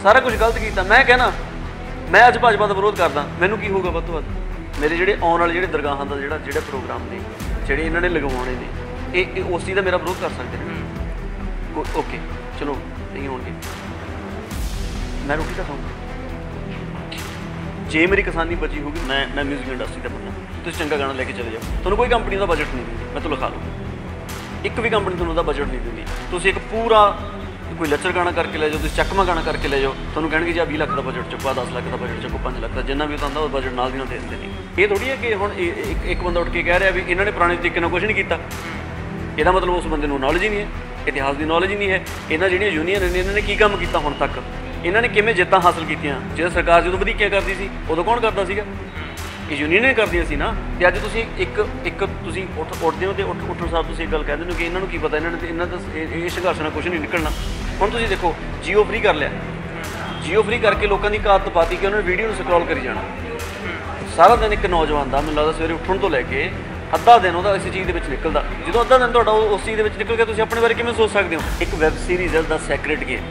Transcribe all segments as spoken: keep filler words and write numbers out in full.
सारा कुछ गलत किया। मैं कहना मैं अज भाजपा का विरोध करदा, मैनू की होगा वध तो वध मेरे ਜਿਹੜੇ ਆਉਣ ਵਾਲੇ ਜਿਹੜੇ ਦਰਗਾਹਾਂ ਦਾ ਜਿਹੜਾ ਜਿਹੜੇ ਪ੍ਰੋਗਰਾਮ ਨੇ ਜਿਹੜੇ ਇਹਨਾਂ ਨੇ ਲਗਵਾਉਣੇ ਨੇ ਇਹ ਉਸ ਚੀਜ਼ ਦਾ ਮੇਰਾ ਵਿਰੋਧ ਕਰ ਸਕਦੇ ਨੇ। ਓਕੇ ਚਲੋ ਨਹੀਂ ਹੋਣਗੇ, ਮੈਂ ਰੋਟੀ ਤਾਂ ਖਾਊਂਗਾ। ਜੇ ਮੇਰੀ ਕਿਸਾਨੀ ਬਚੀ ਹੋਗੀ ਮੈਂ ਮੈਂ ਮਿਊਜ਼ਿਕ ਇੰਡਸਟਰੀ ਦਾ ਬੰਦਾ, ਤੁਸੀਂ ਚੰਗਾ ਗਾਣਾ ਲੈ ਕੇ ਚਲੇ ਜਾਓ, ਤੁਹਾਨੂੰ ਕੋਈ ਕੰਪਨੀ ਦਾ ਬਜਟ ਨਹੀਂ ਦਿੰਦੀ, ਮੈਂ ਤੁਹਾਨੂੰ ਲਿਖਾ ਲਵਾਂ ਇੱਕ ਵੀ ਕੰਪਨੀ ਤੁਹਾਨੂੰ ਉਹਦਾ ਬਜਟ ਨਹੀਂ ਦਿੰਦੀ। ਤੁਸੀਂ ਇੱਕ ਪੂਰਾ कोई लचर गाना करके ले जाओ, तुम चकमा गाना करके ले जाओ, थोड़ा कहेंगे जी आ बीस लाख का बजट चुका, दस लाख का बजट चुको, पाँच लाख का जिन्ना भी होता वो बजट नाल दी नाल दे दिंदे ने। ये थोड़ी है कि हुण एक एक बंदा उठ के कह रहा भी इन्होंने पुराने तरीके नाल कुछ नहीं किया, ਇਹਦਾ मतलब उस बंदे नूं नॉलेज ही नहीं है, इतिहास की नॉलेज ही नहीं है। इन्हां जिहड़ियां यूनियन ने इन्होंने की काम किया हुण तक, इन्होंने किवें जित्तां हासिल कीतियां। जे सरकार जो वधीकिया करती सी उदों कौन करता सीगा, यूनियन ने करदियां सी ना। ते अज तुसीं एक एक तुसीं उठ उठदे हो ते उठ उठण सार तुसीं एक गल कह दिंदे हो कि इन्हां नूं की पता, इन्हां ने इन्हां दा इह संघर्ष नाल कुछ नहीं निकलना। हुण तुसीं देखो जियो फ्री कर लिया, जियो फ्री करके लोगों की कात पाती कि उन्होंने वीडियो स्क्रॉल करी जाना सारा दिन। एक नौजवान का मैनूं लगदा सवेरे उठण तो लैके अद्धा दिन वो इस चीज़ के निकलता, जो अद्धा दिन तुहाडा उस चीज़ के निकल के तुसीं अपने बारे किवें सोच सकते हो। एक वैब सीरीज़ है द सैक्रेड गेम,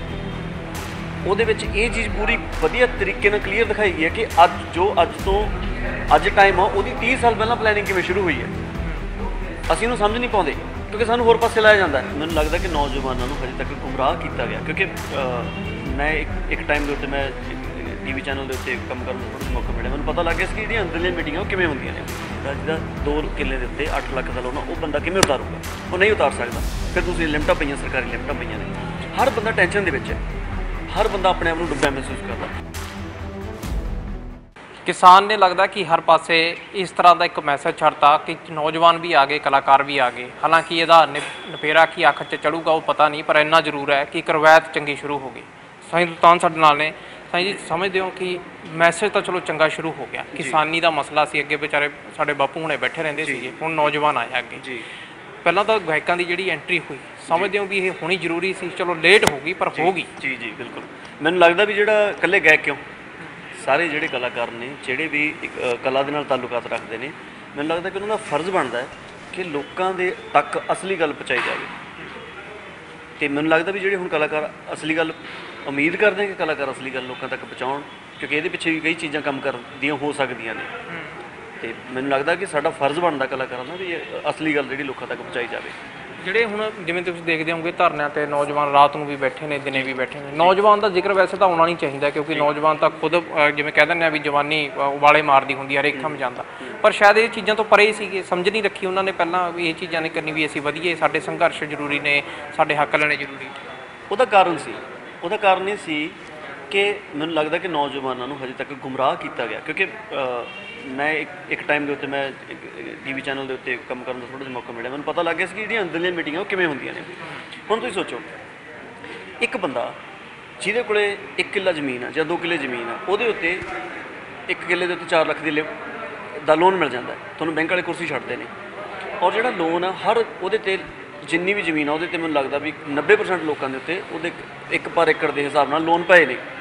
ਉਹਦੇ ਵਿੱਚ ਇਹ ਚੀਜ਼ ਪੂਰੀ ਵਧੀਆ ਤਰੀਕੇ ਨਾਲ ਕਲੀਅਰ ਦਿਖਾਈ ਗਈ ਹੈ ਕਿ ਅੱਜ ਜੋ ਅੱਜ ਤੋਂ ਅੱਜ ਟਾਈਮ ਆ ਉਹਦੀ तीस ਸਾਲ ਪਹਿਲਾਂ ਪਲੈਨਿੰਗ ਕਿਵੇਂ ਸ਼ੁਰੂ ਹੋਈ ਹੈ। ਅਸੀਂ ਇਹਨੂੰ ਸਮਝ ਨਹੀਂ ਪਾਉਂਦੇ ਕਿਉਂਕਿ ਸਾਨੂੰ ਹੋਰ ਪਾਸੇ ਲਾਇਆ ਜਾਂਦਾ। ਮੈਨੂੰ ਲੱਗਦਾ ਕਿ ਨੌਜਵਾਨਾਂ ਨੂੰ ਹਜੇ ਤੱਕ ਗੁੰਮਰਾਹ ਕੀਤਾ ਗਿਆ ਕਿਉਂਕਿ ਮੈਂ ਇੱਕ ਇੱਕ ਟਾਈਮ ਦੇ ਉੱਤੇ ਮੈਂ ਟੀ ਵੀ ਚੈਨਲ ਦੇ ਉੱਤੇ ਕੰਮ ਕਰਨ ਦਾ ਥੋੜ੍ਹਾ ਮੌਕਾ ਮਿਲਿਆ, ਮੈਨੂੰ ਪਤਾ ਲੱਗ ਗਿਆ ਸੀ ਕਿ ਜਿਹੜੀਆਂ ਅੰਦਰਲੀਆਂ ਮੀਟਿੰਗਾਂ ਉਹ ਕਿਵੇਂ ਹੁੰਦੀਆਂ ਨੇ। ਜਿਹਦਾ ਦੋ ਕਿੱਲੇ ਦੇ ਉੱਤੇ ਅੱਠ ਲੱਖ ਦਾ ਲੋਨ ਉਹ ਬੰਦਾ ਕਿਵੇਂ ਉਤਾਰੂਗਾ, ਉਹ ਨਹੀਂ ਉਤਾਰ ਸਕਦਾ। ਫਿਰ ਤੁਸੀਂ ਲਿਮਟਾਂ ਪਈਆਂ, ਸਰਕਾਰੀ ਲਿਮਟਾਂ ਪਈਆਂ ਨੇ, ਹਰ ਬੰਦਾ ਟੈਨਸ਼ਨ ਦੇ ਵਿੱਚ ਹੈ, हर बंदा अपने आप को डुब्बा महसूस करता। किसान ने लगता कि हर पासे इस तरह का एक मैसेज छड़ता कि नौजवान भी आ गए, कलाकार भी आ गए। हालांकि यदा नपेरा की आखिर च चढ़ूगा वो पता नहीं, पर इन्ना जरूर है कि एक रवायत चंगी शुरू हो गई। साईं सुल्तान साडे नाल ने। साईं जी समझते हो कि मैसेज तो चलो चंगा शुरू हो गया, किसानी का मसला सी अगे बेचारे साडे बापू हुणे बैठे रहिंदे सीगे, हुण नौजवान आए अगे जी। पहला तो गायकों की जी एंट्री हुई समझते हो भी ये होनी जरूरी सी, चलो लेट होगी पर होगी जी जी बिल्कुल। मैनूं लगदा भी जिहड़ा कल्ले गायक क्यों सारे जिहड़े कलाकार ने जिहड़े भी कला दे नाल ताल्लुकात रखते हैं, मैनूं लगदा कि उन्हां दा फर्ज बनता है कि लोकां दे तक असली गल पहुँचाई जाए। तो मैनूं लगदा भी जिहड़े हुण कलाकार असली गल उम्मीद करते हैं कि कलाकार असली गल लोकां तक पहुँचाउण, क्योंकि इहदे पिछे भी कई चीज़ां काम करदियां हो सकदियां ने। तो मैनूं लगदा कि साडा फर्ज बनता कलाकारां दा भी असली गल जिहड़ी लोकां तक पहुँचाई जाए। ਜਿਹੜੇ ਹੁਣ ਜਿਵੇਂ ਤੁਸੀਂ ਦੇਖਦੇ ਹੋਗੇ ਧਰਨਿਆਂ ਤੇ ਨੌਜਵਾਨ ਰਾਤ ਨੂੰ ਵੀ ਬੈਠੇ ਨੇ, ਦਿਨੇ ਵੀ ਬੈਠੇ ਨੇ। ਨੌਜਵਾਨ ਦਾ ਜ਼ਿਕਰ ਵੈਸੇ ਤਾਂ ਆਉਣਾ ਨਹੀਂ ਚਾਹੀਦਾ ਕਿਉਂਕਿ ਨੌਜਵਾਨ ਤਾਂ ਖੁਦ ਜਿਵੇਂ ਕਹਿ ਦਿੰਦੇ ਆ ਵੀ ਜਵਾਨੀ ਉਬਾਲੇ ਮਾਰਦੀ ਹੁੰਦੀ ਹੈ, ਹਰੇਕ ਥਾਂ ਜਾਂਦਾ, ਪਰ ਸ਼ਾਇਦ ਇਹ ਚੀਜ਼ਾਂ ਤੋਂ ਪਰੇ ਸੀਗੇ, ਸਮਝ ਨਹੀਂ ਰੱਖੀ ਉਹਨਾਂ ਨੇ ਪਹਿਲਾਂ ਵੀ ਇਹ ਚੀਜ਼ਾਂ ਨਹੀਂ ਕਰਨੀ, ਵੀ ਅਸੀਂ ਵਧੀਏ, ਸਾਡੇ ਸੰਘਰਸ਼ ਜ਼ਰੂਰੀ ਨੇ, ਸਾਡੇ ਹੱਕ ਲੈਣੇ ਜ਼ਰੂਰੀ। ਉਹਦਾ ਕਾਰਨ ਸੀ ਉਹਦਾ ਕਾਰਨ ਇਹ ਸੀ ਕਿ ਮੈਨੂੰ ਲੱਗਦਾ ਕਿ ਨੌਜਵਾਨਾਂ ਨੂੰ ਹਜੇ ਤੱਕ ਗੁੰਮਰਾਹ ਕੀਤਾ ਗਿਆ ਕਿਉਂਕਿ मैं एक एक टाइम के उत्ते मैं टी वी चैनल के उत्ते काम करने का थोड़ा जिहा मौका मिलिया, मैनूं पता लग गया कि जिहड़ियां अंदरलियां मीटिंगां किवें होंदियां ने। हुण तुसीं सोचो एक बंदा जिहदे कोले एक किला जमीन है जां दो किले जमीन है, उहदे उत्ते एक किले दे उत्ते चार लाख दी दा लोन मिल जाता है, तुहानूं बैंक वाले कुर्सी छड्डदे ने। और जिहड़ा लोन है हर उहदे ते जिन्नी भी जमीन है उहदे ते मैनूं लगदा भी नब्बे परसेंट लोकां दे उत्ते उहदे एक पर एकड़ के हिसाब नाल लोन पए ने।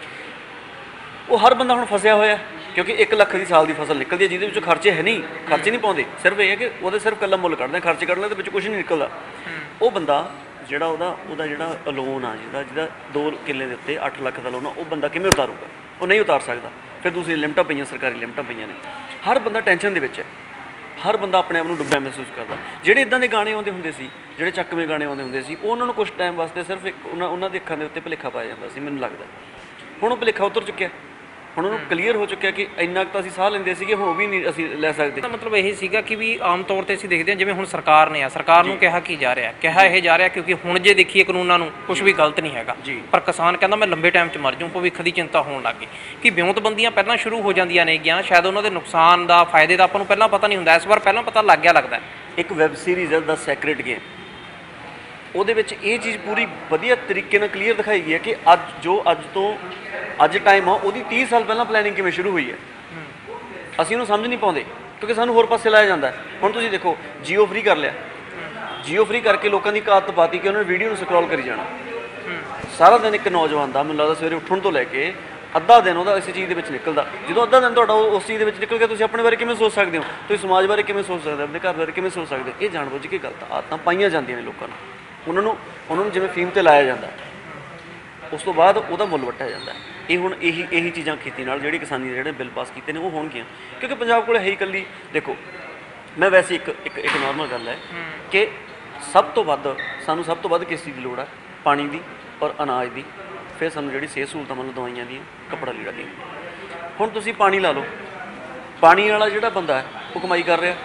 वो हर बंदा हुण फसिया होया क्योंकि एक लख की साल की फसल निकलती है जिहदे विच खर्चे है नहीं, खर्चे नहीं पाउंदे, सिर्फ ये है कि वो सिर्फ कल्ला मुल कढ़दे, खर्चे कढ़ने के कुछ नहीं निकलता। वो बंदा जिहड़ा उहदा उहदा जिहड़ा लोन आ जिहदा जिहदा दो किले के उत्ते अठ लख का लोन आ, वो बंदा किवें उतारूगा, वो नहीं उतार सकता। फिर दूसरी लिमटां पईयां, सरकारी लिमटां पईयां ने, हर बंदा टेंशन दे विच है, हर बंदा अपने आप को डुब्बा महसूस करता। जिहड़े इदां दे गाने आउंदे हुंदे सी, जिहड़े चकवे गाने आउंदे हुंदे सी, उन्हां नूं कुछ टाइम वास्ते सिर्फ एक उन्हां उन्हां दे अखां दे उत्ते भुलेखा पाया जांदा सी। मैनूं लगदा हुण वो भुलेखा उतर चुक्या, ਹੁਣ ਉਹਨੂੰ ਕਲੀਅਰ ਹੋ ਚੁੱਕਿਆ ਕਿ ਇੰਨਾ ਕੁ ਤਾਂ ਅਸੀਂ ਸਾਹ ਲੈਂਦੇ ਸੀਗੇ, ਹੁਣ ਉਹ ਵੀ ਨਹੀਂ ਅਸੀਂ ਲੈ ਸਕਦੇ। ਮਤਲਬ ਇਹ ਸੀਗਾ ਕਿ ਵੀ ਆਮ ਤੌਰ ਤੇ ਅਸੀਂ ਦੇਖਦੇ ਹਾਂ ਜਿਵੇਂ ਹੁਣ ਸਰਕਾਰ ਨੇ ਆ ਸਰਕਾਰ ਨੂੰ ਕਿਹਾ ਕੀ ਜਾ ਰਿਹਾ, ਕਿਹਾ ਇਹ ਜਾ ਰਿਹਾ ਕਿਉਂਕਿ ਹੁਣ ਜੇ ਦੇਖੀਏ ਕਾਨੂੰਨਾਂ ਨੂੰ ਕੁਝ ਵੀ ਗਲਤ ਨਹੀਂ ਹੈਗਾ, ਪਰ ਕਿਸਾਨ ਕਹਿੰਦਾ ਮੈਂ ਲੰਬੇ ਟਾਈਮ 'ਚ ਮਰ ਜਾਊਂ, ਭਵਿੱਖ ਦੀ ਚਿੰਤਾ ਹੋਣ ਲੱਗ ਗਈ ਕਿ ਵਿਉਂਤਬੰਦੀਆਂ ਪਹਿਲਾਂ ਸ਼ੁਰੂ ਹੋ ਜਾਂਦੀਆਂ ਨੇ ਗਿਆ, ਸ਼ਾਇਦ ਉਹਨਾਂ ਦੇ ਨੁਕਸਾਨ ਦਾ ਫਾਇਦੇ ਦਾ ਆਪਾਂ ਨੂੰ ਪਹਿਲਾਂ ਪਤਾ ਨਹੀਂ ਹੁੰਦਾ, ਇਸ ਵਾਰ ਪਹਿਲਾਂ ਪਤਾ ਲੱਗ ਗਿਆ ਲੱਗਦਾ। ਇੱਕ ਵੈਬ ਸੀਰੀਜ਼ ਹੈ ਦ ਸੈਕਰੇਡ ਗੇਮ, ਉਹਦੇ ਵਿੱਚ ਇਹ ਚੀਜ਼ ਪੂਰੀ ਵਧੀਆ ਤਰੀਕੇ ਨਾਲ ਕਲੀਅਰ ਦਿਖਾਈ ਗਈ ਹੈ ਕਿ ਅੱਜ ਜੋ ਅੱਜ ਤੋਂ ਅੱਜ ਟਾਈਮ ਆ ਉਹਦੀ तीस ਸਾਲ ਪਹਿਲਾਂ ਪਲੈਨਿੰਗ ਕਿਵੇਂ ਸ਼ੁਰੂ ਹੋਈ ਹੈ। ਅਸੀਂ ਇਹਨੂੰ ਸਮਝ ਨਹੀਂ ਪਾਉਂਦੇ ਕਿਉਂਕਿ ਸਾਨੂੰ ਹੋਰ ਪਾਸੇ ਲਾਇਆ ਜਾਂਦਾ। ਹੁਣ ਤੁਸੀਂ ਦੇਖੋ ਜਿਓ ਫਰੀ ਕਰ ਲਿਆ, जियो फ्री करके लोगों की आदत पाती कि उन्होंने वीडियो स्क्रॉल करी जाना सारा दिन। एक नौजवान का मैनूं लगदा सवेरे उठण तो लैके अद्धा दिन वो इस चीज़ के निकलता, जो अद्धा दिन तुहाडा उस चीज़ के निकल गया, तुसीं अपने बारे किवें सोच सकते हो, तुसीं समाज बारे किवें सोच सकते हो, अपने घर बारे किवें सोच सकते हो। ये जानबूझ के गलत आदतां पाईयां जांदियां ने लोकां नूं, उन्हां नूं उन्हां नूं जिवें फीम ते लाया जांदा ਉਸ ਤੋਂ ਬਾਅਦ ਉਹਦਾ ਮੁੱਲ ਵੱਟਿਆ ਜਾਂਦਾ। ਇਹ ਹੁਣ ਇਹੀ ਇਹੀ ਚੀਜ਼ਾਂ ਖੇਤੀ ਨਾਲ ਜਿਹੜੀ ਕਿਸਾਨੀ ਦੇ ਜਿਹੜੇ ਬਿੱਲ ਪਾਸ ਕੀਤੇ ਨੇ ਉਹ ਹੋਣਗੀਆਂ, ਕਿਉਂਕਿ ਪੰਜਾਬ ਕੋਲ ਹੈ ਹੀ ਇਕੱਲੀ। ਦੇਖੋ ਮੈਂ ਵੈਸੇ ਇੱਕ ਇੱਕ ਇੱਕ ਨੋਰਮਲ ਗੱਲ ਹੈ ਕਿ ਸਭ ਤੋਂ ਵੱਧ ਸਾਨੂੰ ਸਭ ਤੋਂ ਵੱਧ ਕਿਸ ਚੀਜ਼ ਦੀ ਲੋੜ ਹੈ? ਪਾਣੀ ਦੀ ਔਰ ਅਨਾਜ ਦੀ, ਫਿਰ ਸਾਨੂੰ ਜਿਹੜੀ ਸਿਹਤ ਸਹੂਲਤਾਂ ਮਤਲਬ ਦਵਾਈਆਂ ਦੀਆਂ, ਕੱਪੜਾ ਲੀੜਾ ਦੀਆਂ। ਹੁਣ ਤੁਸੀਂ ਪਾਣੀ ਲਾ ਲਓ, ਪਾਣੀ ਵਾਲਾ ਜਿਹੜਾ ਬੰਦਾ ਹੈ ਉਹ ਕਮਾਈ ਕਰ ਰਿਹਾ,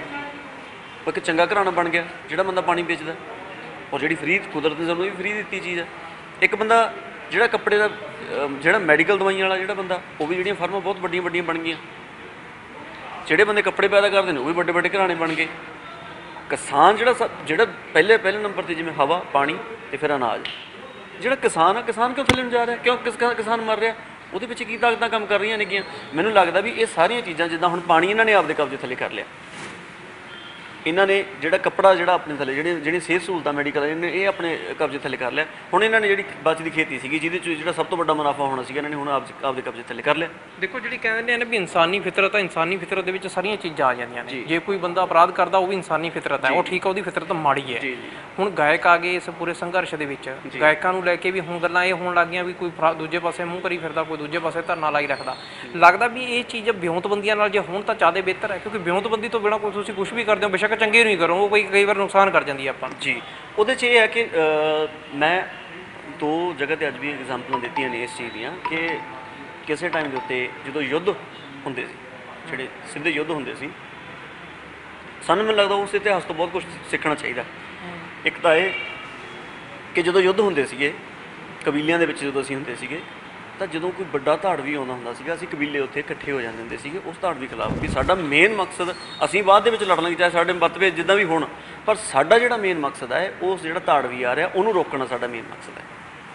ਉਹ ਇੱਕ ਚੰਗਾ ਘਰਾਣਾ ਬਣ ਗਿਆ ਜਿਹੜਾ ਬੰਦਾ ਪਾਣੀ ਵੇਚਦਾ, ਔਰ ਜਿਹੜੀ ਫਰੀ ਕੁਦਰਤ ਨੇ ਸਾਨੂੰ ਵੀ ਫਰੀ ਦਿੱਤੀ ਚੀਜ਼ ਹੈ। ਇੱਕ ਬੰਦਾ ਜਿਹੜਾ ਕੱਪੜੇ ਦਾ ਜਿਹੜਾ ਮੈਡੀਕਲ ਦਵਾਈਆਂ ਵਾਲਾ ਜਿਹੜਾ ਬੰਦਾ, ਉਹ ਵੀ ਜਿਹੜੀਆਂ ਫਰਮਾਂ ਬਹੁਤ ਵੱਡੀਆਂ ਵੱਡੀਆਂ ਬਣ ਗਈਆਂ। ਜਿਹੜੇ ਬੰਦੇ ਕੱਪੜੇ ਪੈਦਾ ਕਰਦੇ ਨੇ ਉਹ ਵੀ ਵੱਡੇ ਵੱਡੇ ਘਰਾਣੇ ਬਣ ਗਏ। ਕਿਸਾਨ ਜਿਹੜਾ ਸ ਜਿਹੜਾ ਪਹਿਲੇ ਪਹਿਲੇ ਨੰਬਰ 'ਤੇ ਜਿਵੇਂ ਹਵਾ, ਪਾਣੀ ਅਤੇ ਫਿਰ ਅਨਾਜ, ਜਿਹੜਾ ਕਿਸਾਨ ਆ, ਕਿਸਾਨ ਕਿਉਂ ਥੱਲੇ ਨੂੰ ਜਾ ਰਿਹਾ? ਕਿਉਂ ਕਿਸ ਕਿਸਾਨ ਮਰ ਰਿਹਾ? ਉਹਦੇ ਪਿੱਛੇ ਕੀ ਤਾਕਤਾਂ ਕੰਮ ਕਰ ਰਹੀਆਂ ਨੇਗੀਆਂ? ਮੈਨੂੰ ਲੱਗਦਾ ਵੀ ਇਹ ਸਾਰੀਆਂ ਚੀਜ਼ਾਂ, ਜਿੱਦਾਂ ਹੁਣ ਪਾਣੀ ਇਹਨਾਂ ਨੇ ਆਪਦੇ ਕਬਜ਼ੇ ਥੱਲੇ ਕਰ ਲਿਆ, ਇਹਨਾਂ ਨੇ ਜਿਹੜਾ ਕੱਪੜਾ ਜਿਹੜਾ ਆਪਣੇ ਥੱਲੇ, ਜਿਹੜੇ ਜਿਹੜੀ ਸਿਹਤ ਸਹੂਲਤਾਂ ਮੈਡੀਕਲ ਇਹਨੇ ਇਹ ਆਪਣੇ ਕਬਜ਼ੇ ਥੱਲੇ ਕਰ ਲਿਆ। ਹੁਣ ਇਹਨਾਂ ਨੇ ਜਿਹੜੀ ਬਚਦੀ ਖੇਤੀ ਸੀਗੀ ਜਿਹਦੇ 'ਚ ਜਿਹੜਾ ਸਭ ਤੋਂ ਵੱਡਾ ਮੁਨਾਫਾ ਹੋਣਾ ਸੀਗਾ, ਇਹਨਾਂ ਨੇ ਹੁਣ ਆਪ ਆਪਦੇ ਕਬਜ਼ੇ ਥੱਲੇ ਕਰ ਲਿਆ। ਦੇਖੋ ਜਿਹੜੀ ਕਹਿੰਦੇ ਨੇ ਵੀ ਇਨਸਾਨੀ ਫਿਤਰਤ ਹੈ, ਇਨਸਾਨੀ ਫਿਤਰਤ ਦੇ ਵਿੱਚ ਸਾਰੀਆਂ ਚੀਜ਼ਾਂ ਆ ਜਾਂਦੀਆਂ ਨੇ। ਜੇ ਕੋਈ ਬੰਦਾ ਅਪਰਾਧ ਕਰਦਾ ਉਹ ਵੀ ਇਨਸਾਨੀ ਫਿਤਰਤ ਹੈ, ਉਹ ਠੀਕ ਹੈ, ਉਹਦੀ ਫਿਤਰਤ ਮਾੜੀ ਹੈ। ਹੁਣ ਗਾਇਕ ਆ ਗਏ ਇਸ ਪੂਰੇ ਸੰਘਰਸ਼ ਦੇ ਵਿੱਚ, ਗਾਇਕਾਂ ਨੂੰ ਲੈ ਕੇ ਵੀ ਹੁਣ ਗੱਲਾਂ ਇਹ ਹੋਣ ਲੱਗੀਆਂ ਵੀ ਕੋਈ ਦੂਜੇ ਪਾਸੇ ਮੂੰਹ ਕਰੀ ਫਿਰਦਾ, ਕੋਈ ਦੂਜੇ ਪਾਸੇ ਧਰਨਾ ਲਾਈ ਰੱਖਦਾ। ਲੱਗਦਾ ਵੀ ਇਹ ਚੀਜ਼ ਵਿਉਂਤਬੰਦੀਆਂ ਨਾਲ ਜੇ ਹੁਣ ਤਾਂ ਜ਼ਿਆਦਾ ਬਿਹਤਰ ਹੈ, ਕਿਉਂਕਿ ਵਿਉਂਤਬੰਦੀ ਤੋਂ ਬਿਨਾਂ ਕੋਈ ਤੁਸੀਂ ਕੁਛ ਵੀ ਕਰਦੇ ਹੋ, ਬੇਸ਼ੱਕ ਚੰਗੇ ਨਹੀਂ ਕਰੋ, ਕੋਈ ਕਈ ਵਾਰ ਨੁਕਸਾਨ ਕਰ ਜਾਂਦੀ ਹੈ ਆਪਾਂ ਨੂੰ। ਜੀ ਉਹਦੇ 'ਚ ਇਹ ਹੈ ਕਿ ਮੈਂ ਦੋ ਜਗ੍ਹਾ 'ਤੇ ਅੱਜ ਵੀ ਐਗਜ਼ਾਮਪਲਾਂ ਦਿੱਤੀਆਂ ਨੇ ਇਸ ਚੀਜ਼ ਦੀਆਂ ਕਿ ਕਿਸੇ ਟਾਈਮ ਦੇ ਉੱਤੇ ਜਦੋਂ ਯੁੱਧ ਹੁੰਦੇ ਸੀ, ਜਿਹੜੇ ਸਿੱਧੇ ਯੁੱਧ ਹੁੰਦੇ ਸੀ, ਸਾਨੂੰ ਮੈਨੂੰ ਲੱਗਦਾ ਉਸ ਇਤਿਹਾਸ ਤੋਂ ਬਹੁਤ ਕੁਝ ਸਿੱਖਣਾ ਚਾਹੀਦਾ। ਇੱਕ ਤਾਂ ਇਹ ਕਿ ਜਦੋਂ ਯੁੱਧ ਹੁੰਦੇ ਸੀਗੇ ਕਬੀਲਿਆਂ ਦੇ ਵਿੱਚ, ਜਦੋਂ ਅਸੀਂ ਹੁੰਦੇ ਸੀਗੇ ਤਾਂ ਜਦੋਂ ਕੋਈ ਵੱਡਾ ਧਾੜਵੀ ਆਉਂਦਾ ਹੁੰਦਾ ਸੀਗਾ, ਅਸੀਂ ਕਬੀਲੇ ਉੱਥੇ ਇਕੱਠੇ ਹੋ ਜਾਂਦੇ ਹੁੰਦੇ ਸੀਗੇ ਉਸ ਧਾੜਵੀ ਖਿਲਾਫ। ਵੀ ਸਾਡਾ ਮੇਨ ਮਕਸਦ, ਅਸੀਂ ਬਾਅਦ ਦੇ ਵਿੱਚ ਲੜਨਾ ਚਾਹੇ ਸਾਡੇ ਮਤਭੇਦ ਜਿੱਦਾਂ ਵੀ ਹੋਣ, ਪਰ ਸਾਡਾ ਜਿਹੜਾ ਮੇਨ ਮਕਸਦ ਹੈ ਉਸ ਜਿਹੜਾ ਧਾੜਵੀ ਆ ਰਿਹਾ ਉਹਨੂੰ ਰੋਕਣਾ ਸਾਡਾ ਮੇਨ ਮਕਸਦ ਹੈ।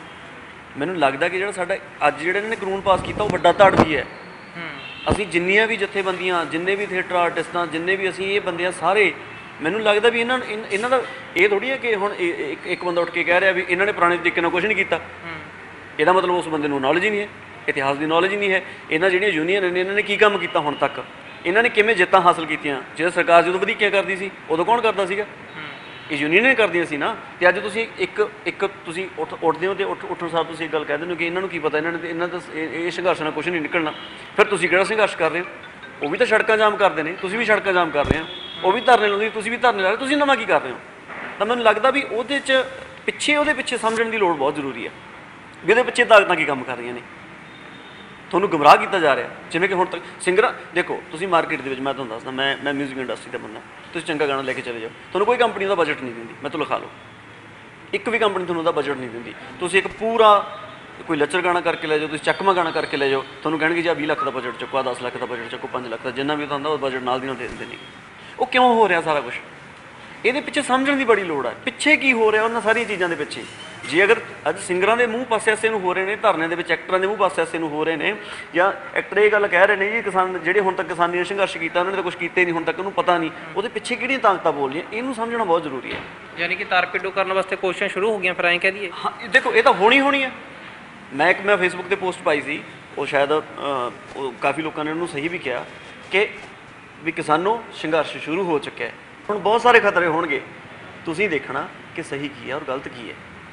ਮੈਨੂੰ ਲੱਗਦਾ ਕਿ ਜਿਹੜਾ ਸਾਡਾ ਅੱਜ ਜਿਹੜਾ ਇਹਨਾਂ ਨੇ ਕਾਨੂੰਨ ਪਾਸ ਕੀਤਾ ਉਹ ਵੱਡਾ ਧਾੜਵੀ ਹੈ। ਅਸੀਂ ਜਿੰਨੀਆਂ ਵੀ ਜਥੇਬੰਦੀਆਂ, ਜਿੰਨੇ ਵੀ ਥੀਏਟਰ ਆਰਟਿਸਟਾਂ, ਜਿੰਨੇ ਵੀ ਅਸੀਂ ਇਹ ਬੰਦੇ ਆ ਸਾਰੇ, ਮੈਨੂੰ ਲੱਗਦਾ ਵੀ ਇਹਨਾਂ ਇਹਨਾਂ ਦਾ ਇਹ ਥੋੜ੍ਹੀ ਹੈ ਕਿ ਹੁਣ ਇੱਕ ਇੱਕ ਬੰਦਾ ਉੱਠ ਕੇ ਕਹਿ ਰਿਹਾ ਵੀ ਇਹਨਾਂ ਨੇ ਪੁਰਾਣੇ ਤਰੀਕੇ ਨਾਲ ਕੁਛ ਨਹੀਂ ਕੀਤਾ। ਇਹਦਾ ਮਤਲਬ ਉਸ ਬੰਦੇ ਨੂੰ ਨੌਲੇਜ ਹੀ ਨਹੀਂ ਹੈ, ਇਤਿਹਾਸ ਦੀ ਨੌਲੇਜ ਹੀ ਨਹੀਂ ਹੈ। ਇਹਨਾਂ ਜਿਹੜੀਆਂ ਯੂਨੀਅਨ ਨੇ ਇਹਨਾਂ ਨੇ ਕੀ ਕੰਮ ਕੀਤਾ ਹੁਣ ਤੱਕ, ਇਹਨਾਂ ਨੇ ਕਿਵੇਂ ਜਿੱਤਾਂ ਹਾਸਲ ਕੀਤੀਆਂ? ਜਦੋਂ ਸਰਕਾਰ ਜਦੋਂ ਵਧੀਕੀਆਂ ਕਰਦੀ ਸੀ ਉਦੋਂ ਕੌਣ ਕਰਦਾ ਸੀਗਾ? ਇਹ ਯੂਨੀਅਨ ਨੇ ਕਰਦੀਆਂ ਸੀ ਨਾ। ਅਤੇ ਅੱਜ ਤੁਸੀਂ ਇੱਕ ਇੱਕ ਤੁਸੀਂ ਉੱਠ ਉੱਠਦੇ ਹੋ ਅਤੇ ਉੱਠ ਉੱਠਣ ਸਾਰ ਤੁਸੀਂ ਇੱਕ ਗੱਲ ਕਹਿ ਦਿੰਦੇ ਹੋ ਕਿ ਇਹਨਾਂ ਨੂੰ ਕੀ ਪਤਾ, ਇਹਨਾਂ ਨੇ ਇਹਨਾਂ ਦਾ ਇਹ ਸੰਘਰਸ਼ ਨਾਲ ਕੁਛ ਨਹੀਂ ਨਿਕਲਣਾ। ਫਿਰ ਤੁਸੀਂ ਕਿਹੜਾ ਸੰਘਰਸ਼ ਕਰ ਰਹੇ ਹੋ? ਉਹ ਵੀ ਤਾਂ ਸੜਕਾਂ ਜਾਮ ਕਰਦੇ ਨੇ, ਤੁਸੀਂ ਵੀ ਸੜਕਾਂ ਜਾਮ ਕਰ ਰਹੇ ਹੋ, ਉਹ ਵੀ ਧਰਨੇ ਲਾਉਂਦੇ, ਤੁਸੀਂ ਵੀ ਧਰਨੇ ਲਾ ਰਹੇ, ਤੁਸੀਂ ਨਵਾਂ ਕੀ ਕਰ ਰਹੇ ਹੋ? ਤਾਂ ਮੈਨੂੰ ਲੱਗਦਾ ਵੀ ਉਹਦੇ 'ਚ ਪਿੱਛੇ ਉਹਦੇ ਪਿੱਛੇ ਸਮਝਣ ਦੀ ਲੋੜ ਬਹੁਤ ਜ਼ਰੂਰੀ ਹੈ ਵੀ ਉਹਦੇ ਪਿੱਛੇ ਤਾਕਤਾਂ ਕੀ ਕੰਮ ਕਰ ਰਹੀਆਂ ਨੇ। ਤੁਹਾਨੂੰ ਗੁੰਮਰਾਹ ਕੀਤਾ ਜਾ ਰਿਹਾ, ਜਿਵੇਂ ਕਿ ਹੁਣ ਤੱਕ ਸਿੰਗਰਾਂ, ਦੇਖੋ ਤੁਸੀਂ ਮਾਰਕੀਟ ਦੇ ਵਿੱਚ, ਮੈਂ ਤੁਹਾਨੂੰ ਦੱਸਦਾ, ਮੈਂ ਮੈਂ ਮਿਊਜ਼ਿਕ ਇੰਡਸਟਰੀ ਦਾ ਬੰਦਾ, ਤੁਸੀਂ ਚੰਗਾ ਗਾਣਾ ਲੈ ਕੇ ਚਲੇ ਜਾਓ, ਤੁਹਾਨੂੰ ਕੋਈ ਕੰਪਨੀ ਉਹਦਾ ਬਜਟ ਨਹੀਂ ਦਿੰਦੀ, ਮੈਂ ਤੁਹਾਨੂੰ ਲਿਖਾ ਲਓ, ਇੱਕ ਵੀ ਕੰਪਨੀ ਤੁਹਾਨੂੰ ਉਹਦਾ ਬਜਟ ਨਹੀਂ ਦਿੰਦੀ। ਤੁਸੀਂ ਇੱਕ ਪੂਰਾ ਕੋਈ ਲੱਚਰ ਗਾਣਾ ਕਰਕੇ ਲੈ ਜਾਓ, ਤੁਸੀਂ ਚੱਕਵਾਂ ਗਾਣਾ ਕਰਕੇ ਲੈ ਜਾਓ, ਤੁਹਾਨੂੰ ਕਹਿਣਗੇ ਜੀ ਆ ਵੀਹ ਲੱਖ ਦਾ ਬਜਟ ਚੁੱਕੋ, ਦਸ ਲੱਖ ਦਾ ਬਜਟ ਚੁੱਕੋ, ਪੰਜ ਲੱਖ ਦਾ, ਜਿੰਨਾ ਵੀ ਹੁੰਦਾ ਉਹ ਬਜਟ ਨਾਲ ਦੀ ਨਾਲ ਦੇ ਦਿੰਦੇ ਨੇ। ਉਹ ਕਿਉਂ ਹੋ ਰਿਹਾ ਸਾਰਾ ਕੁਛ? ਇਹਦੇ ਪਿੱਛੇ ਸਮਝਣ ਦੀ ਬੜੀ ਲੋੜ ਹੈ, ਪਿੱਛੇ ਕੀ ਹੋ ਰਿਹਾ ਉਹਨਾਂ ਸਾਰੀਆਂ ਚੀਜ਼ਾਂ ਦੇ ਪਿੱਛੇ। ਜੇ ਅਗਰ ਅੱਜ ਸਿੰਗਰਾਂ ਦੇ ਮੂੰਹ ਪਾਸੇ ਐਸੇ ਨੂੰ ਹੋ ਰਹੇ ਨੇ, ਧਰਨਿਆਂ ਦੇ ਵਿੱਚ ਐਕਟਰਾਂ ਦੇ ਮੂੰਹ ਪਾਸੇ ਐਸੇ ਨੂੰ ਹੋ ਰਹੇ ਨੇ, ਜਾਂ ਐਕਟਰ ਇਹ ਗੱਲ ਕਹਿ ਰਹੇ ਨੇ ਜੀ ਕਿਸਾਨ ਜਿਹੜੇ ਹੁਣ ਤੱਕ ਕਿਸਾਨੀ ਨੇ ਸੰਘਰਸ਼ ਕੀਤਾ ਉਹਨਾਂ ਨੇ ਤਾਂ ਕੁਛ ਕੀਤਾ ਹੀ ਨਹੀਂ ਹੁਣ ਤੱਕ, ਉਹਨੂੰ ਪਤਾ ਨਹੀਂ ਉਹਦੇ ਪਿੱਛੇ ਕਿਹੜੀਆਂ ਤਾਕਤਾਂ ਬੋਲ ਰਹੀਆਂ, ਇਹਨੂੰ ਸਮਝਣਾ ਬਹੁਤ ਜ਼ਰੂਰੀ ਹੈ। ਯਾਨੀ ਕਿ ਤਾਰਪੀਡੋ ਕਰਨ ਵਾਸਤੇ ਕੋਸ਼ਿਸ਼ਾਂ ਸ਼ੁਰੂ ਹੋ ਗਈਆਂ, ਫਿਰ ਐਂ ਕਹਿ ਦਈਏ। ਹਾਂ ਦੇਖੋ ਇਹ ਤਾਂ ਹੋਣੀ ਹੋਣੀ ਹੈ। ਮੈਂ ਇੱਕ ਮੈਂ ਫੇਸਬੁੱਕ 'ਤੇ ਪੋਸਟ ਪਾਈ ਸੀ, ਉਹ ਸ਼ਾਇਦ ਉਹ ਕਾਫੀ ਲੋਕਾਂ ਨੇ ਉਹਨੂੰ ਸਹੀ ਵੀ ਕਿਹਾ ਕਿ ਵੀ ਕਿਸਾਨੋਂ ਸੰਘਰਸ਼ ਸ਼ੁਰੂ ਹੋ ਚੁੱਕਿਆ ਹੈ। ਹੁਣ ਬਹੁਤ ਸਾਰੇ ਖਤਰੇ ਹੋਣਗੇ, ਤੁਸੀਂ ਦੇਖਣਾ ਕਿ ਸਹੀ ਕੀ ਹੈ ਔਰ ਗਲਤ ਕੀ ਹੈ,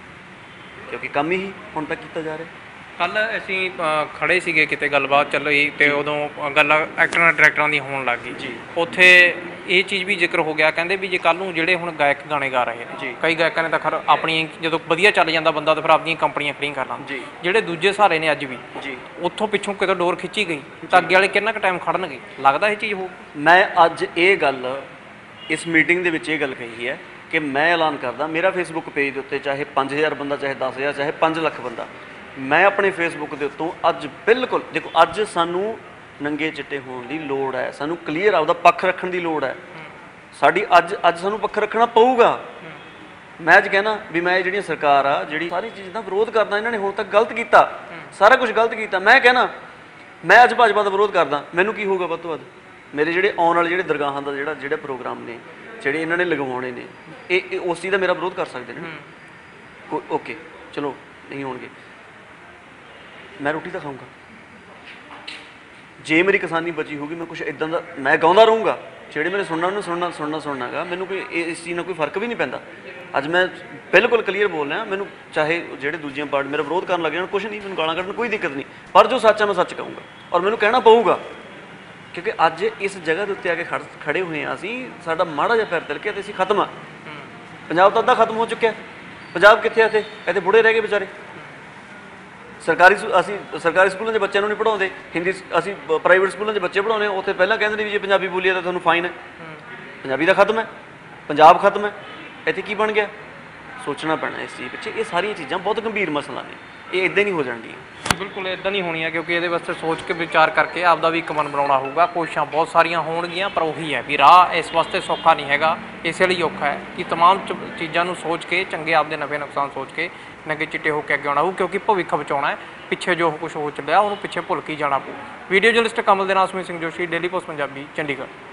ਕਿਉਂਕਿ ਕੰਮ ਹੀ ਹੁਣ ਤੱਕ ਕੀਤਾ ਜਾ ਰਿਹਾ। ਕੱਲ੍ਹ ਅਸੀਂ ਖੜੇ ਸੀਗੇ ਕਿਤੇ, ਗੱਲਬਾਤ ਚੱਲ ਰਹੀ ਅਤੇ ਉਦੋਂ ਗੱਲ ਐਕਟਰਾਂ ਡਾਇਰੈਕਟਰਾਂ ਦੀ ਹੋਣ ਲੱਗ ਗਈ ਜੀ। ਉੱਥੇ ਇਹ ਚੀਜ਼ ਵੀ ਜ਼ਿਕਰ ਹੋ ਗਿਆ, ਕਹਿੰਦੇ ਵੀ ਜੇ ਕੱਲ੍ਹ ਨੂੰ ਜਿਹੜੇ ਹੁਣ ਗਾਇਕ ਗਾਣੇ ਗਾ ਰਹੇ ਨੇ, ਕਈ ਗਾਇਕਾਂ ਨੇ ਤਾਂ ਖਰ ਆਪਣੀਆਂ ਜਦੋਂ ਵਧੀਆ ਚੱਲ ਜਾਂਦਾ ਬੰਦਾ ਤਾਂ ਫਿਰ ਆਪਣੀਆਂ ਕੰਪਨੀਆਂ ਖੜੀਆਂ ਕਰ ਲਾਂਗੇ, ਜਿਹੜੇ ਦੂਜੇ ਸਹਾਰੇ ਨੇ ਅੱਜ ਵੀ ਜੀ ਉੱਥੋਂ ਪਿੱਛੋਂ ਕਿਤੇ ਡੋਰ ਖਿੱਚੀ ਗਈ ਤਾਂ ਅੱਗੇ ਵਾਲੇ ਕਿੰਨਾ ਕੁ ਟਾਈਮ ਖੜਨਗੇ? ਲੱਗਦਾ ਇਹ ਚੀਜ਼ ਹੋਊ। ਮੈਂ ਅੱਜ ਇਹ ਗੱਲ ਇਸ ਮੀਟਿੰਗ ਦੇ ਵਿੱਚ ਇਹ ਗੱਲ ਕਹੀ ਹੈ ਕਿ ਮੈਂ ਐਲਾਨ ਕਰਦਾ, ਮੇਰਾ ਫੇਸਬੁੱਕ ਪੇਜ ਦੇ ਉੱਤੇ ਚਾਹੇ ਪੰਜ ਹਜ਼ਾਰ ਬੰਦਾ, ਚਾਹੇ ਦਸ ਹਜ਼ਾਰ, ਚਾਹੇ ਪੰਜ ਲੱਖ ਬੰਦਾ, ਮੈਂ ਆਪਣੇ ਫੇਸਬੁੱਕ ਦੇ ਉੱਤੋਂ ਅੱਜ ਬਿਲਕੁਲ, ਦੇਖੋ ਅੱਜ ਸਾਨੂੰ ਨੰਗੇ ਚਿੱਟੇ ਹੋਣ ਦੀ ਲੋੜ ਹੈ, ਸਾਨੂੰ ਕਲੀਅਰ ਆਪਦਾ ਪੱਖ ਰੱਖਣ ਦੀ ਲੋੜ ਹੈ ਸਾਡੀ। ਅੱਜ ਅੱਜ ਸਾਨੂੰ ਪੱਖ ਰੱਖਣਾ ਪਊਗਾ। ਮੈਂ ਅੱਜ ਕਹਿਣਾ ਵੀ ਮੈਂ ਜਿਹੜੀਆਂ ਸਰਕਾਰ ਆ ਜਿਹੜੀ ਸਾਰੀ ਚੀਜ਼ ਦਾ ਵਿਰੋਧ ਕਰਦਾ, ਇਹਨਾਂ ਨੇ ਹੁਣ ਤੱਕ ਗਲਤ ਕੀਤਾ, ਸਾਰਾ ਕੁਝ ਗਲਤ ਕੀਤਾ। ਮੈਂ ਕਹਿਣਾ ਮੈਂ ਅੱਜ ਭਾਜਪਾ ਦਾ ਵਿਰੋਧ ਕਰਦਾ, ਮੈਨੂੰ ਕੀ ਹੋਊਗਾ ਵੱਧ ਤੋਂ ਵੱਧ? ਮੇਰੇ ਜਿਹੜੇ ਆਉਣ ਵਾਲੇ ਜਿਹੜੇ ਦਰਗਾਹਾਂ ਦਾ ਜਿਹੜਾ ਜਿਹੜੇ ਪ੍ਰੋਗਰਾਮ ਨੇ ਜਿਹੜੇ ਇਹਨਾਂ ਨੇ ਲਗਵਾਉਣੇ ਨੇ, ਇਹ ਉਸ ਚੀਜ਼ ਦਾ ਮੇਰਾ ਵਿਰੋਧ ਕਰ ਸਕਦੇ ਨੇ। ਓਕੇ ਚਲੋ ਨਹੀਂ ਹੋਣਗੇ, ਮੈਂ ਰੋਟੀ ਤਾਂ ਖਾਊਂਗਾ। ਜੇ ਮੇਰੀ ਕਿਸਾਨੀ ਬਚੀ ਹੋਊਗੀ, ਮੈਂ ਕੁਛ ਇੱਦਾਂ ਦਾ ਮੈਂ ਗਾਉਂਦਾ ਰਹੂੰਗਾ, ਜਿਹੜੇ ਮੇਰੇ ਸੁਣਨਾ ਉਹਨੂੰ ਸੁਣਨਾ ਸੁਣਨਾ ਸੁਣਨਾਗਾ, ਮੈਨੂੰ ਕੋਈ ਇਸ ਚੀਜ਼ ਨਾਲ ਕੋਈ ਫਰਕ ਵੀ ਨਹੀਂ ਪੈਂਦਾ। ਅੱਜ ਮੈਂ ਬਿਲਕੁਲ ਕਲੀਅਰ ਬੋਲ ਰਿਹਾ, ਮੈਨੂੰ ਚਾਹੇ ਜਿਹੜੇ ਦੂਜੀਆਂ ਪਾਰਟੀ ਮੇਰਾ ਵਿਰੋਧ ਕਰਨ ਲੱਗ ਜਾਣ, ਕੁਛ ਨਹੀਂ, ਮੈਨੂੰ ਗਾਲਾਂ ਕੱਢਣ ਕੋਈ ਦਿੱਕਤ ਨਹੀਂ, ਪਰ ਜੋ ਸੱਚ ਹੈ ਮੈਂ ਸੱਚ ਕਹੂੰਗਾ ਔਰ ਮੈਨੂੰ ਕਹਿਣਾ ਪਊਗਾ, ਕਿਉਂਕਿ ਅੱਜ ਇਸ ਜਗ੍ਹਾ ਦੇ ਉੱਤੇ ਆ ਕੇ ਖੜ ਖੜੇ ਹੋਏ ਹਾਂ ਅਸੀਂ, ਸਾਡਾ ਮਾੜਾ ਜਿਹਾ ਪੈਰ ਤਿਲਕਿਆ ਤੇ ਅਸੀਂ ਖਤਮ ਆ। ਪੰਜਾਬ ਤਾਂ ਅੱਧਾ ਖਤਮ ਹੋ ਚੁੱਕਿਆ। ਪੰਜਾਬ ਕਿੱਥੇ ਆ? ਇੱਥੇ ਇੱਥੇ ਬੁੜੇ ਰਹਿ ਗਏ ਵਿਚਾਰੇ। ਸਰਕਾਰੀ ਅਸੀਂ ਸਰਕਾਰੀ ਸਕੂਲਾਂ 'ਚ ਬੱਚਿਆਂ ਨੂੰ ਨਹੀਂ ਪੜ੍ਹਾਉਂਦੇ, ਹਿੰਦੀ ਅਸੀਂ ਪ੍ਰਾਈਵੇਟ ਸਕੂਲਾਂ 'ਚ ਬੱਚੇ ਪੜ੍ਹਾਉਂਦੇ, ਉੱਥੇ ਪਹਿਲਾਂ ਕਹਿੰਦੇ ਨੇ ਵੀ ਜੇ ਪੰਜਾਬੀ ਬੋਲੀ ਹੈ ਤਾਂ ਤੁਹਾਨੂੰ ਫਾਈਨ ਹੈ। ਪੰਜਾਬੀ ਦਾ ਖਤਮ ਹੈ, ਪੰਜਾਬ ਖਤਮ ਹੈ, ਇੱਥੇ ਕੀ ਬਣ ਗਿਆ? ਸੋਚਣਾ ਪੈਣਾ ਇਸ ਚੀਜ਼ ਪਿੱਛੇ। ਇਹ ਸਾਰੀਆਂ ਚੀਜ਼ਾਂ ਬਹੁਤ ਗੰਭੀਰ ਮਸਲਾ ਨੇ, ਇਹ ਇੱਦਾਂ ਹੀ ਨਹੀਂ ਹੋ ਜਾਣਗੀਆਂ। ਬਿਲਕੁਲ ਇੱਦਾਂ ਨਹੀਂ ਹੋਣੀਆਂ, ਕਿਉਂਕਿ ਇਹਦੇ ਵਾਸਤੇ ਸੋਚ ਕੇ ਵਿਚਾਰ ਕਰਕੇ ਆਪਦਾ ਵੀ ਇੱਕ ਮਨ ਬਣਾਉਣਾ ਹੋਊਗਾ। ਕੋਸ਼ਿਸ਼ਾਂ ਬਹੁਤ ਸਾਰੀਆਂ ਹੋਣਗੀਆਂ, ਪਰ ਉਹੀ ਹੈ ਵੀ ਰਾਹ ਇਸ ਵਾਸਤੇ ਸੌਖਾ ਨਹੀਂ ਹੈਗਾ। ਇਸੇ ਲਈ ਔਖਾ ਹੈ ਕਿ ਤਮਾਮ ਚੀਜ਼ਾਂ ਨੂੰ ਸੋਚ ਕੇ, ਚੰਗੇ ਆਪਦੇ ਨਫੇ ਨੁਕਸਾਨ ਸੋਚ ਕੇ ਨੰਗੇ ਚਿੱਟੇ ਹੋ ਕੇ ਅੱਗੇ ਆਉਣਾ ਹੋਊ, ਕਿਉਂਕਿ ਭਵਿੱਖ ਬਚਾਉਣਾ ਹੈ। ਪਿੱਛੇ ਜੋ ਕੁਝ ਹੋ ਚੱਲਿਆ ਉਹਨੂੰ ਪਿੱਛੇ ਭੁੱਲ ਕੇ ਜਾਣਾ ਪਊ। ਵੀਡੀਓ ਜਰਨਲਿਸਟ ਕਮਲ ਦੇ ਨਾਲ ਸਮੀ ਸਿੰਘ ਜੋਸ਼ੀ, ਡੇਲੀ ਪੋਸਟ ਪੰਜਾਬੀ, ਚੰਡੀਗੜ੍ਹ।